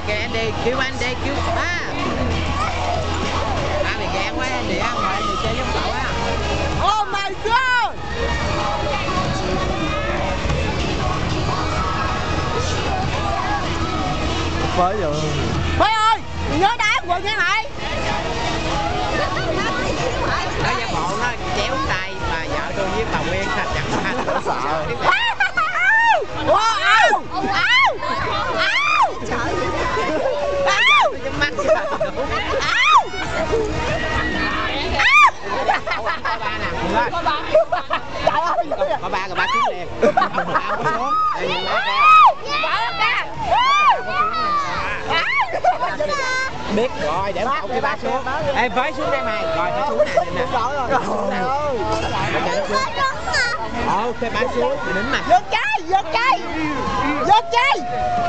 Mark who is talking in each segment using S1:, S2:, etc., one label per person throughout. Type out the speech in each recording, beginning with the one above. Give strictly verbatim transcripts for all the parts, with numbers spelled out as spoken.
S1: kìa Andy, kêu Andy, kêu ba. Ba mày ghen quá Andy á, mời Andy chơi giống cậu á.
S2: Oh my god!
S3: Mới rồi.
S2: Mới ơi, nhớ đá quần nha mày.
S1: Đó giả bộ nó chéo tay bà vợ tôi với bà Nguyên thật chẳng thành nó sợ.
S2: Wow! Áo! Áo! Áo! Áo!
S1: Cái mắt chứ bà đủ.
S2: Áo!
S1: Có ba nè, rồi.
S2: Trời ơi!
S1: Có ba rồi ba xuống liền. Ba không có xuống. Đây nhìn má kìa. Biết rồi, để cậu kêu ba xuống. Ê, với xuống đây mày. Rồi, phải xuống nè, nhìn nè. Xuống nè. Ok, ba xuống, mày nín mặt.
S2: Giật chơi, giật chơi. Giật chơi.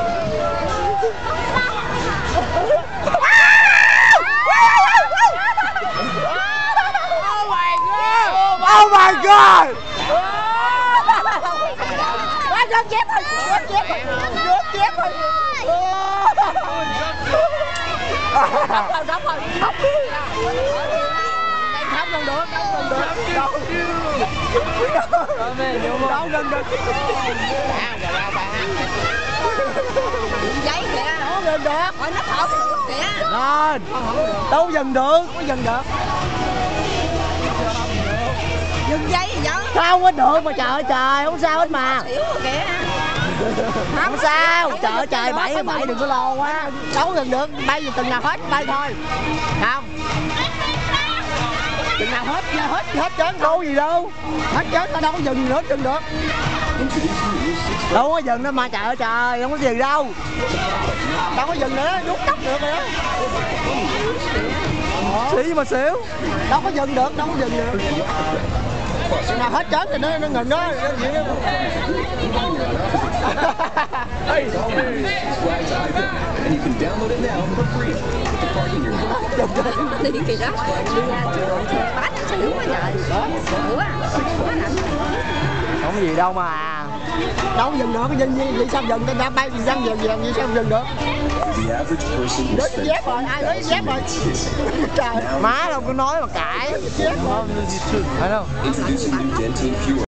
S3: Oh my god!
S2: Ba giật chép thôi, giật chép thôi, giật chép thôi. Đóng rồi, đóng rồi, đóng. Không gần được, không gần được. Đâu gần được.
S1: À, rồi lao ba.
S2: Giấy kìa, nó gần được. Hỏi nó thở được kìa.
S3: Lên. Đâu dừng được.
S2: Có dừng được. Dừng giấy gì vậy?
S3: Sao có được mà trời ơi trời, không sao hết mà.
S2: Xỉu rồi kìa.
S3: Không sao, trời ơi trời, bảy bảy đừng có lo quá.
S2: Đâu gần được, bay gì từng nào hết, bay thôi.
S3: Không.
S2: Từng nào hết, hết, hết trơn.
S3: Đâu gì đâu.
S2: Hết trơn, tao đâu có dừng nữa, dừng được.
S3: Đâu có dừng đâu mà trời ơi trời, không có gì đâu.
S2: Đâu có dừng nữa, rút tóc được rồi đó.
S3: Xí mà xíu.
S2: Đâu có dừng được, đâu có dừng được. Từng nào hết trơn thì nó, nó ngừng đó.
S4: And you can download it now for free. The parking your
S5: Đi kìa đó, đi ra trường bát xỉu quá trời. Xỉu quá.
S3: Không có gì đâu mà.
S2: Đâu có dừng được, cái dừng gì, vì sao dừng, tao đã bay vì răng vàng vàng, vì sao dừng được.
S4: The average person will
S2: Lấy cái
S4: spend
S2: dép rồi, ai lấy cái dép rồi. Trời.
S3: Má đâu có nói mà cãi.
S2: Dép rồi.
S3: Phải không?
S4: Introducing new Dentine Pure.